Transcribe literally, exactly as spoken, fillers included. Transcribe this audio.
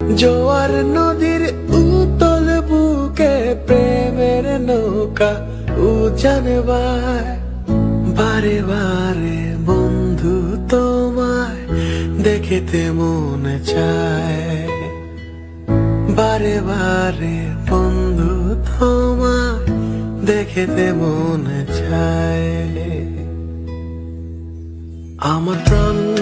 জোয়ার নদীর উতল বুকে প্রেমের নৌকা উজান বায়। বারে বারে বন্ধু তোমায় দেখিতে মনে চায়। বারে বারে বন্ধু তোমায় দেখিতে মনে চায়। আমার প্রাণ